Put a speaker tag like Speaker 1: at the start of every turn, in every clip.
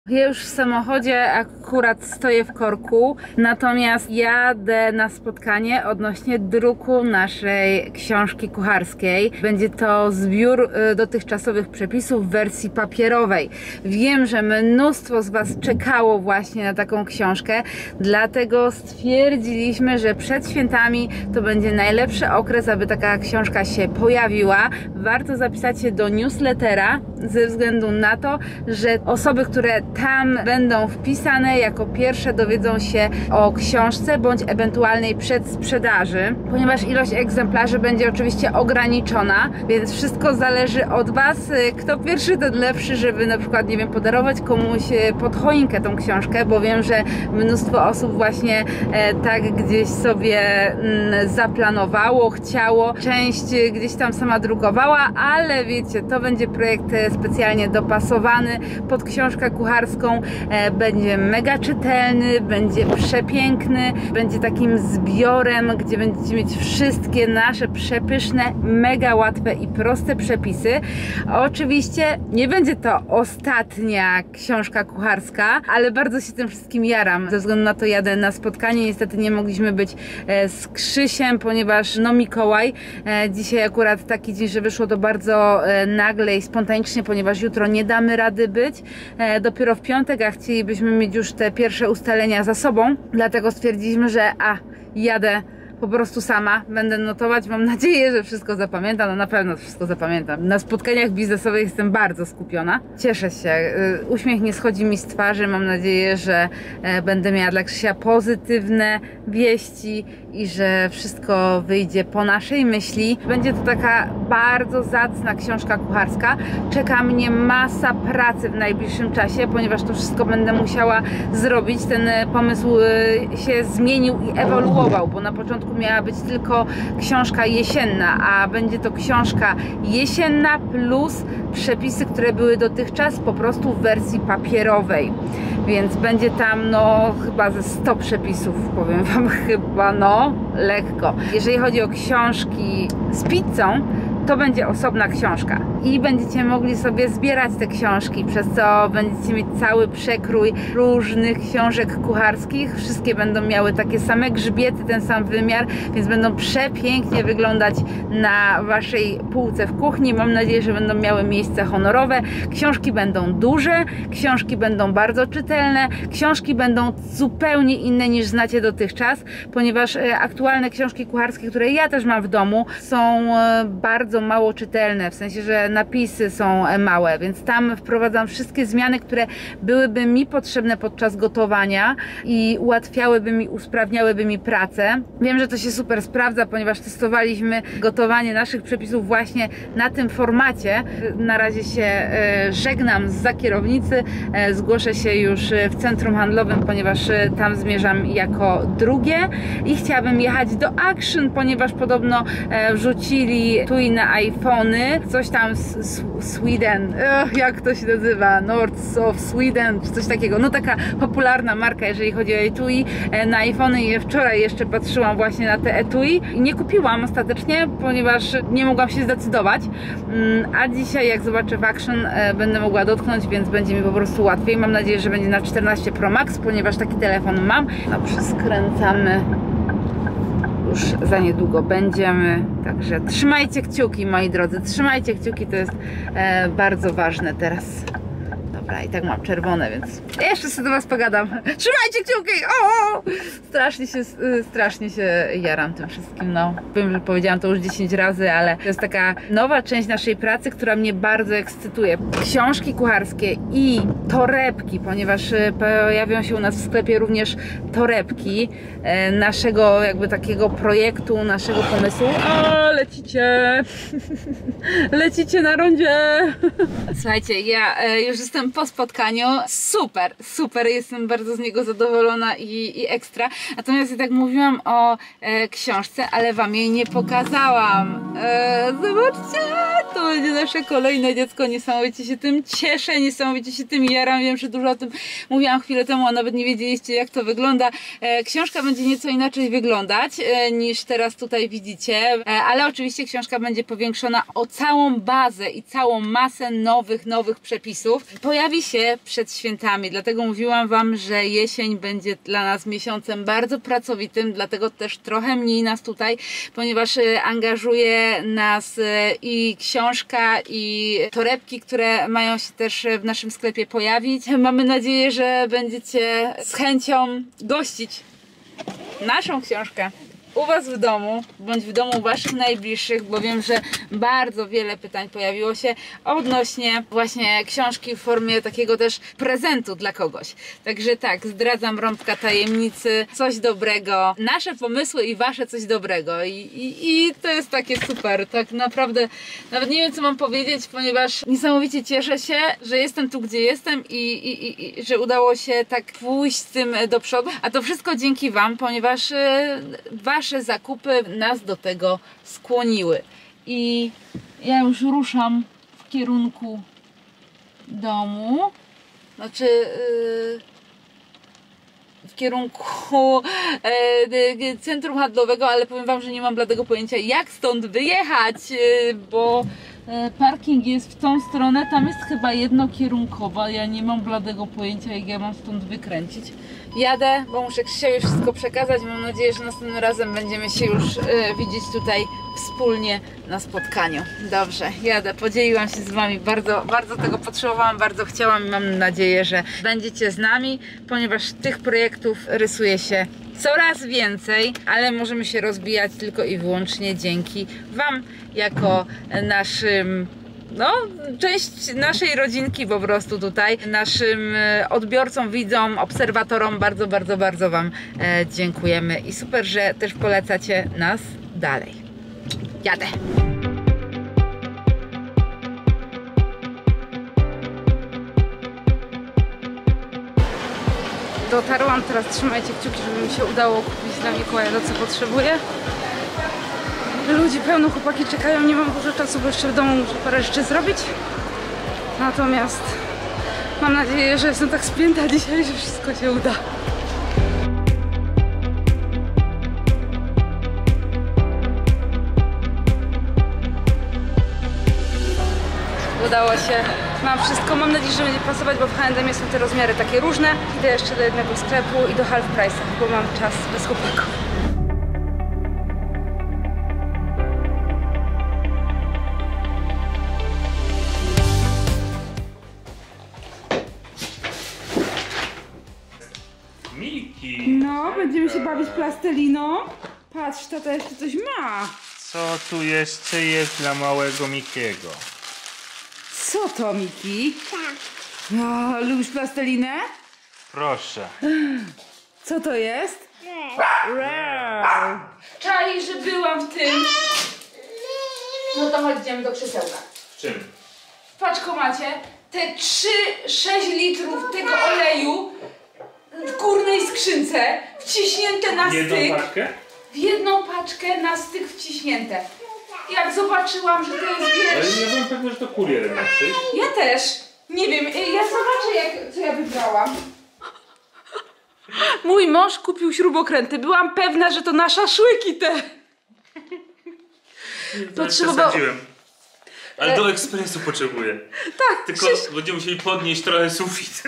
Speaker 1: Ja już w samochodzie akurat stoję w korku, natomiast jadę na spotkanie odnośnie druku naszej książki kucharskiej. Będzie to zbiór dotychczasowych przepisów w wersji papierowej. Wiem, że mnóstwo z Was czekało właśnie na taką książkę, dlatego stwierdziliśmy, że przed świętami to będzie najlepszy okres, aby taka książka się pojawiła. Warto zapisać się do newslettera ze względu na to, że osoby, które tam będą wpisane, jako pierwsze dowiedzą się o książce bądź ewentualnej przedsprzedaży, ponieważ ilość egzemplarzy będzie oczywiście ograniczona, więc wszystko zależy od Was. Kto pierwszy, ten lepszy, żeby na przykład, nie wiem, podarować komuś pod choinkę tą książkę, bo wiem, że mnóstwo osób właśnie tak gdzieś sobie zaplanowało, chciało, część gdzieś tam sama drukowała, ale wiecie, to będzie projekt specjalnie dopasowany pod książkę kucharską. Będzie mega czytelny, będzie przepiękny, będzie takim zbiorem, gdzie będziecie mieć wszystkie nasze przepyszne, mega łatwe i proste przepisy. Oczywiście nie będzie to ostatnia książka kucharska, ale bardzo się tym wszystkim jaram. Ze względu na to jadę na spotkanie. Niestety nie mogliśmy być z Krzysiem, ponieważ no Mikołaj. Dzisiaj akurat taki dzień, że wyszło to bardzo nagle i spontanicznie, ponieważ jutro nie damy rady być. Dopiero w piątek, a chcielibyśmy mieć już te pierwsze ustalenia za sobą. Dlatego stwierdziliśmy, że jadę po prostu sama, będę notować, mam nadzieję, że wszystko zapamiętam, no na pewno wszystko zapamiętam. Na spotkaniach biznesowych jestem bardzo skupiona. Cieszę się, uśmiech nie schodzi mi z twarzy, mam nadzieję, że będę miała dla Krzysia pozytywne wieści i że wszystko wyjdzie po naszej myśli. Będzie to taka bardzo zacna książka kucharska. Czeka mnie masa pracy w najbliższym czasie, ponieważ to wszystko będę musiała zrobić. Ten pomysł się zmienił i ewoluował, bo na początku miała być tylko książka jesienna, a będzie to książka jesienna plus przepisy, które były dotychczas po prostu w wersji papierowej. Więc będzie tam no chyba ze 100 przepisów, powiem Wam, chyba no lekko. Jeżeli chodzi o książki z pizzą, to będzie osobna książka i będziecie mogli sobie zbierać te książki, przez co będziecie mieć cały przekrój różnych książek kucharskich. Wszystkie będą miały takie same grzbiety, ten sam wymiar, więc będą przepięknie wyglądać na Waszej półce w kuchni. Mam nadzieję, że będą miały miejsce honorowe. Książki będą duże, książki będą bardzo czytelne, książki będą zupełnie inne niż znacie dotychczas, ponieważ aktualne książki kucharskie, które ja też mam w domu, są bardzo mało czytelne, w sensie, że napisy są małe, więc tam wprowadzam wszystkie zmiany, które byłyby mi potrzebne podczas gotowania i ułatwiałyby mi, usprawniałyby mi pracę. Wiem, że to się super sprawdza, ponieważ testowaliśmy gotowanie naszych przepisów właśnie na tym formacie. Na razie się żegnam zza kierownicy, zgłoszę się już w centrum handlowym, ponieważ tam zmierzam jako drugie i chciałabym jechać do Action, ponieważ podobno wrzucili tu i na iPhony, coś tam Sweden, jak to się nazywa, North of Sweden, czy coś takiego, no taka popularna marka, jeżeli chodzi o etui na iPhony i wczoraj jeszcze patrzyłam właśnie na te etui i nie kupiłam ostatecznie, ponieważ nie mogłam się zdecydować, a dzisiaj jak zobaczę w Action będę mogła dotknąć, więc będzie mi po prostu łatwiej. Mam nadzieję, że będzie na 14 Pro Max, ponieważ taki telefon mam. Dobrze, skręcamy. Już za niedługo będziemy, także trzymajcie kciuki, moi drodzy, trzymajcie kciuki, to jest bardzo ważne teraz. Dobra, i tak mam czerwone, więc jeszcze sobie do Was pogadam. Trzymajcie kciuki! O! Strasznie się jaram tym wszystkim, no. Wiem, że powiedziałam to już 10 razy, ale to jest taka nowa część naszej pracy, która mnie bardzo ekscytuje. Książki kucharskie i torebki, ponieważ pojawią się u nas w sklepie również torebki naszego jakby takiego projektu, naszego pomysłu. O, lecicie! Lecicie na rondzie! Słuchajcie, ja już jestem po spotkaniu. Super, jestem bardzo z niego zadowolona i ekstra. Natomiast ja tak mówiłam o książce, ale Wam jej nie pokazałam. Zobaczcie, to będzie nasze kolejne dziecko. Niesamowicie się tym cieszę, niesamowicie się tym jaram. Wiem, że dużo o tym mówiłam chwilę temu, a nawet nie wiedzieliście, jak to wygląda. Książka będzie nieco inaczej wyglądać niż teraz tutaj widzicie, ale oczywiście książka będzie powiększona o całą bazę i całą masę nowych przepisów. Pojawi pojawi się przed świętami, dlatego mówiłam Wam, że jesień będzie dla nas miesiącem bardzo pracowitym, dlatego też trochę mniej nas tutaj, ponieważ angażuje nas i książka, i torebki, które mają się też w naszym sklepie pojawić. Mamy nadzieję, że będziecie z chęcią gościć naszą książkę u Was w domu, bądź w domu Waszych najbliższych, bo wiem, że bardzo wiele pytań pojawiło się odnośnie właśnie książki w formie takiego też prezentu dla kogoś. Także tak, zdradzam rąbka tajemnicy, coś dobrego, nasze pomysły i Wasze coś dobrego i to jest takie super, tak naprawdę nawet nie wiem, co mam powiedzieć, ponieważ niesamowicie cieszę się, że jestem tu, gdzie jestem i że udało się tak pójść z tym do przodu, a to wszystko dzięki Wam, ponieważ Wasze zakupy nas do tego skłoniły. I ja już ruszam w kierunku domu. Znaczy w kierunku centrum handlowego, ale powiem Wam, że nie mam bladego pojęcia, jak stąd wyjechać, bo parking jest w tą stronę, tam jest chyba jednokierunkowa, ja nie mam bladego pojęcia, jak ja mam stąd wykręcić. Jadę, bo muszę Krzysiowi wszystko przekazać, mam nadzieję, że następnym razem będziemy się już widzieć tutaj wspólnie na spotkaniu. Dobrze, jadę, podzieliłam się z Wami, bardzo tego potrzebowałam, bardzo chciałam i mam nadzieję, że będziecie z nami, ponieważ tych projektów rysuje się coraz więcej, ale możemy się rozwijać tylko i wyłącznie dzięki Wam, jako naszym, no, część naszej rodzinki po prostu tutaj, naszym odbiorcom, widzom, obserwatorom bardzo Wam dziękujemy i super, że też polecacie nas dalej. Jadę! Dotarłam, teraz trzymajcie kciuki, żeby mi się udało kupić dla Mikołaja to, co potrzebuję. Ludzi pełno, chłopaki czekają, nie mam dużo czasu, bo jeszcze w domu muszę parę rzeczy zrobić. Natomiast mam nadzieję, że jestem tak spięta dzisiaj, że wszystko się uda. Udało się, mam wszystko, mam nadzieję, że będzie pasować, bo w H&M są te rozmiary takie różne. Idę jeszcze do jednego sklepu i do Half Price'a, bo mam czas bez chłopaków.
Speaker 2: Miki!
Speaker 1: No, będziemy się bawić plasteliną. Patrz, tata jeszcze coś ma.
Speaker 2: Co tu jeszcze jest dla małego Mikiego?
Speaker 1: Co to, Miki? Tak. No, lubisz plastelinę?
Speaker 2: Proszę.
Speaker 1: Co to jest? Wow. Czaj, że byłam w tym. No to chodź, idziemy do krzesełka.
Speaker 2: W czym?
Speaker 1: W paczkomacie te 6 litrów tego oleju w górnej skrzynce wciśnięte na styk.
Speaker 2: Jedną paczkę?
Speaker 1: W jedną paczkę na styk wciśnięte. Jak zobaczyłam, że to jest,
Speaker 2: Ale
Speaker 1: wiesz...
Speaker 2: ja byłem pewny, że to kurier ma przyjść.
Speaker 1: Ja też. Nie wiem, ja zobaczę, co ja wybrałam. Mój mąż kupił śrubokręty. Byłam pewna, że to na szaszłyki te.
Speaker 2: Przesadziłem. Ale do ekspresu potrzebuję.
Speaker 1: Tak,
Speaker 2: tylko będziemy musieli podnieść trochę sufit.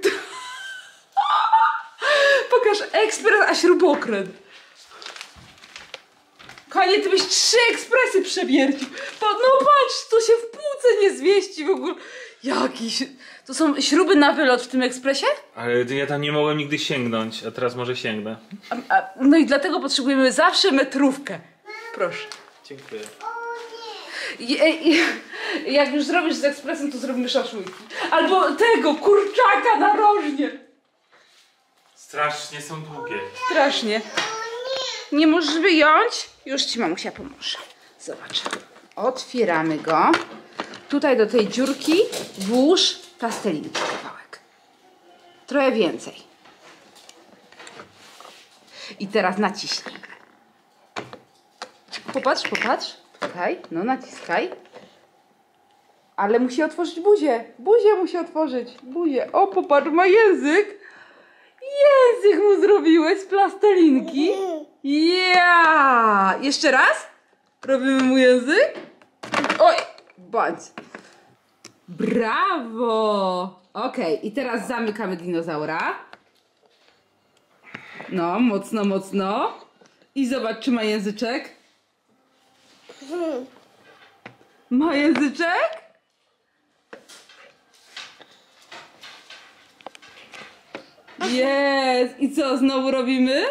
Speaker 1: Pokaż ekspres, a śrubokręt. Kochanie, ty byś 3 ekspresy przewiercił. No patrz, to się w półce nie zmieści w ogóle. Jakiś... To są śruby na wylot w tym ekspresie?
Speaker 2: Ale ja tam nie mogłem nigdy sięgnąć, a teraz może sięgnę.
Speaker 1: No i dlatego potrzebujemy zawsze metrówkę. Proszę.
Speaker 2: Dziękuję.
Speaker 1: Jak już zrobisz z ekspresem, to zrobimy szaszłyki. Albo tego, kurczaka narożnie.
Speaker 2: Strasznie są długie.
Speaker 1: Strasznie. Nie możesz wyjąć? Już ci mamusia pomoże. Zobacz. Otwieramy go. Tutaj do tej dziurki włóż plastelinki kawałek. Trochę więcej. I teraz naciśnij. Popatrz, popatrz. Tutaj, no naciskaj. Ale musi otworzyć buzię. Buzię musi otworzyć. Buzię. O, popatrz, ma język. Język mu zrobiłeś z plastelinki. Ja! Jeszcze raz? Robimy mu język? Oj! Bądź. Brawo! Okej, i teraz zamykamy dinozaura. No, mocno, mocno. I zobacz, czy ma języczek. Ma języczek? Jest! I co, znowu robimy?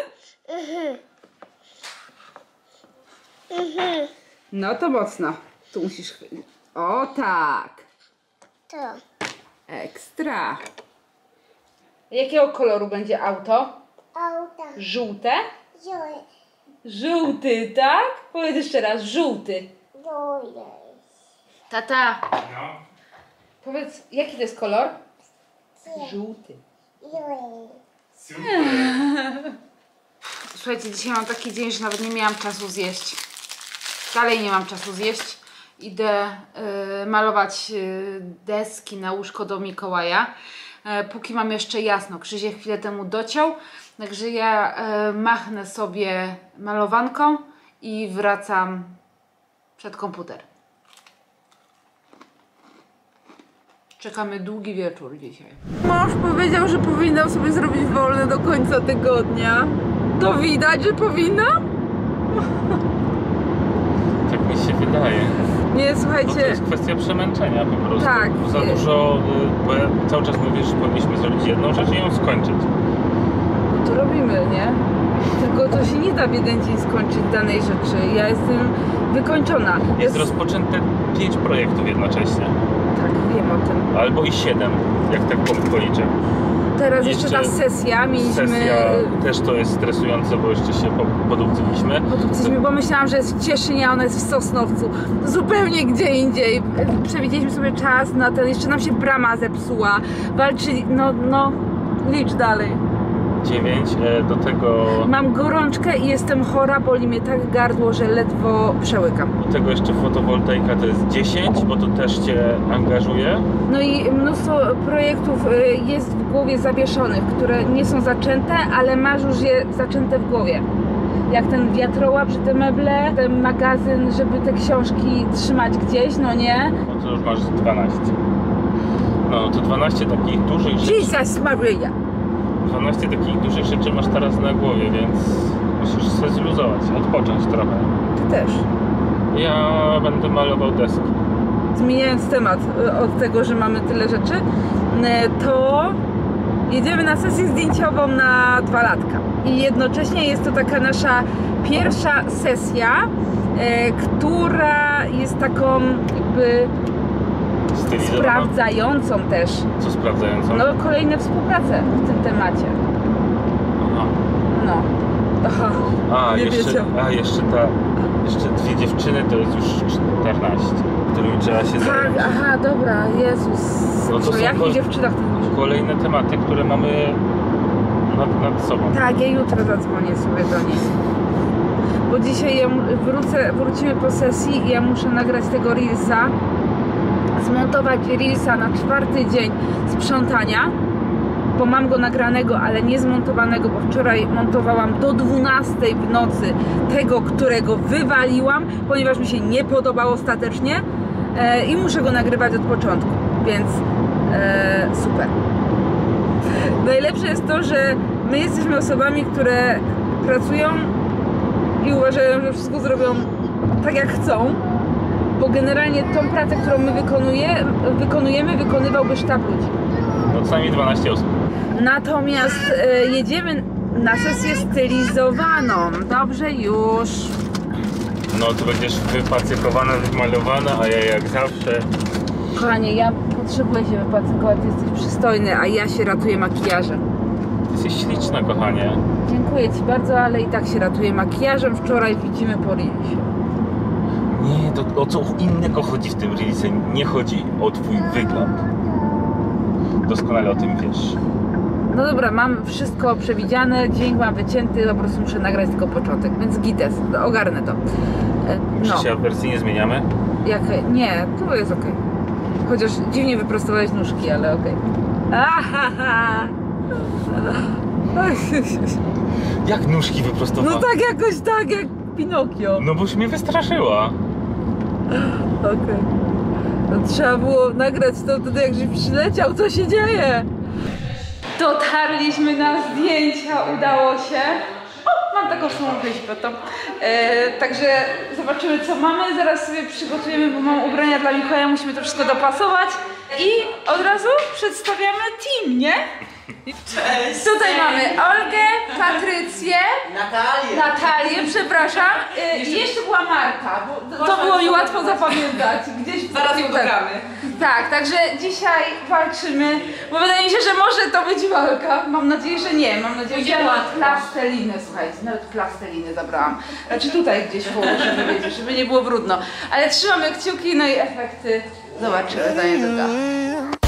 Speaker 1: No to mocno. Tu musisz chwycić. O tak!
Speaker 3: To.
Speaker 1: Ekstra. Jakiego koloru będzie auto?
Speaker 3: Auta.
Speaker 1: Żółte?
Speaker 3: Joy.
Speaker 1: Żółty, tak? Powiedz jeszcze raz, żółty.
Speaker 3: Joy.
Speaker 1: Tata,
Speaker 2: No.
Speaker 1: powiedz, jaki to jest kolor? Żółty.
Speaker 3: Joy.
Speaker 2: Super.
Speaker 1: Słuchajcie, dzisiaj mam taki dzień, że nawet nie miałam czasu zjeść. Dalej nie mam czasu zjeść. Idę malować deski na łóżko do Mikołaja. Póki mam jeszcze jasno. Krzysiek chwilę temu dociął. Także ja machnę sobie malowanką i wracam przed komputer. Czekamy długi wieczór dzisiaj. Mąż powiedział, że powinnam sobie zrobić wolne do końca tygodnia. To widać, że powinnam?
Speaker 2: Tak mi się wydaje.
Speaker 1: Nie,
Speaker 2: No
Speaker 1: słuchajcie.
Speaker 2: to jest kwestia przemęczenia po prostu.
Speaker 1: Tak.
Speaker 2: Za dużo, bo ja cały czas mówię, że powinniśmy zrobić jedną rzecz i ją skończyć.
Speaker 1: No to robimy, nie? Tylko to się nie da w jeden dzień skończyć danej rzeczy. Ja jestem wykończona.
Speaker 2: Jest rozpoczęte 5 projektów jednocześnie.
Speaker 1: Tak, wiem o tym.
Speaker 2: Albo i 7, jak tak policzę.
Speaker 1: Teraz jeszcze ta
Speaker 2: Jeszcze
Speaker 1: sesja. Mieliśmy...
Speaker 2: Sesja też to jest stresujące, bo jeszcze się podupciliśmy.
Speaker 1: Bo myślałam, że jest w Cieszynie, a ona jest w Sosnowcu. Zupełnie gdzie indziej. Przewidzieliśmy sobie czas na ten. Jeszcze nam się brama zepsuła. Walczyli... No, licz dalej.
Speaker 2: 9, do tego...
Speaker 1: Mam gorączkę i jestem chora, boli mnie tak gardło, że ledwo przełykam.
Speaker 2: Do tego jeszcze fotowoltaika to jest 10, bo to też Cię angażuje.
Speaker 1: No i mnóstwo projektów jest w głowie zawieszonych, które nie są zaczęte, ale masz już je zaczęte w głowie. Jak ten wiatrołap, że te meble, ten magazyn, żeby te książki trzymać gdzieś, no nie?
Speaker 2: No to już masz 12. No to 12 takich dużych rzeczy.
Speaker 1: Jesus Maria!
Speaker 2: 12 takich dużych rzeczy masz teraz na głowie, więc musisz się zluzować, odpocząć trochę.
Speaker 1: Ty też.
Speaker 2: Ja będę malował deski.
Speaker 1: Zmieniając temat od tego, że mamy tyle rzeczy, to jedziemy na sesję zdjęciową na 2 latka. I jednocześnie jest to taka nasza pierwsza sesja, która jest taką jakby
Speaker 2: Stylizowana.
Speaker 1: sprawdzającą też.
Speaker 2: Co sprawdzającą?
Speaker 1: No, kolejne współprace w tym temacie.
Speaker 2: Aha.
Speaker 1: No. Aha. Nie
Speaker 2: Jeszcze dwie dziewczyny to jest już 14, którymi trzeba się
Speaker 1: Tak,
Speaker 2: zająć.
Speaker 1: aha, dobra, Jezus.
Speaker 2: No to
Speaker 1: O
Speaker 2: są
Speaker 1: jakich dziewczynach ty mówisz?
Speaker 2: kolejne tematy, które mamy nad sobą.
Speaker 1: Tak, ja jutro zadzwonię sobie do niej. Bo dzisiaj ja wrócimy po sesji i ja muszę nagrać tego reelsa, zmontować reelsa na 4. dzień sprzątania, bo mam go nagranego, ale nie zmontowanego, bo wczoraj montowałam do 12 w nocy tego, którego wywaliłam, ponieważ mi się nie podobał ostatecznie i muszę go nagrywać od początku, więc super. Najlepsze jest to, że my jesteśmy osobami, które pracują i uważają, że wszystko zrobią tak jak chcą, bo generalnie tą pracę, którą my wykonujemy, wykonywałby sztab ludzi.
Speaker 2: No co najmniej 12 osób.
Speaker 1: Natomiast jedziemy na sesję stylizowaną. Dobrze, już.
Speaker 2: No to będziesz wypacykowana, wymalowana, a ja jak zawsze...
Speaker 1: Kochanie, ja potrzebuję się wypacykować, ty jesteś przystojny, a ja się ratuję makijażem.
Speaker 2: Ty jesteś śliczna, kochanie.
Speaker 1: Dziękuję Ci bardzo, ale i tak się ratuję makijażem. Wczoraj widzimy po reelsie.
Speaker 2: Nie, to o co innego chodzi w tym reelsie. Nie chodzi o twój wygląd. Doskonale o tym wiesz.
Speaker 1: No dobra, mam wszystko przewidziane, dźwięk mam wycięty, po prostu muszę nagrać tylko początek, więc gites, ogarnę to. No,
Speaker 2: Czy się wersji nie zmieniamy?
Speaker 1: nie, to jest okej. Chociaż dziwnie wyprostowałeś nóżki, ale okej. Ahaha!
Speaker 2: Jak nóżki wyprostowane?
Speaker 1: No tak jakoś tak, jak Pinokio.
Speaker 2: No boś mnie wystraszyła.
Speaker 1: Okej. No, trzeba było nagrać to wtedy, jak Żyd przyleciał, co się dzieje. Dotarliśmy na zdjęcia, udało się. O, mam taką samą wyśpę to. Także zobaczymy, co mamy. Zaraz sobie przygotujemy, bo mam ubrania dla Mikołaja, musimy to wszystko dopasować. I od razu przedstawiamy team, nie?
Speaker 4: Cześć!
Speaker 1: Tutaj mamy Olgę, Patrycję, Natalię, przepraszam. I jeszcze była Marta, bo to było mi łatwo zapamiętać. Gdzieś
Speaker 4: Zaraz ją dogramy.
Speaker 1: Tak, także dzisiaj walczymy, bo wydaje mi się, że może to być walka. Mam nadzieję, że nie. Mam nadzieję, że nawet plastelinę, słuchajcie, nawet plastelinę zabrałam. Znaczy tutaj gdzieś położę, żeby wiecie, żeby nie było brudno. Ale trzymamy kciuki, no i efekty zobaczymy za niedługo.